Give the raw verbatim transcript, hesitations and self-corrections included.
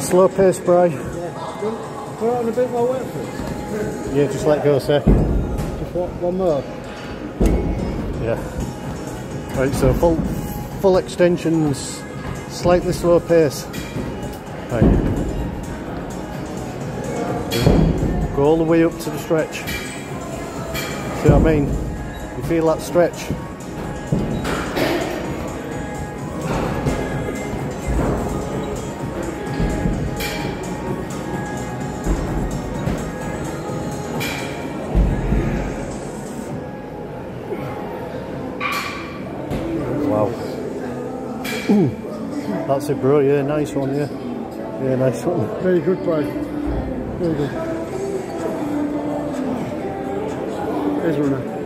slow pace, Bri. Yeah. Put on a bit more weight for it. Yeah, just let go, sir. Just one, one more. Yeah. Right, so full full extensions, slightly slow pace. Right. Go all the way up to the stretch. See what I mean? You feel that stretch? Wow. Ooh. That's it, bro. Yeah, nice one, yeah. Yeah, nice one. Very good, boy. Very good. Here's one now.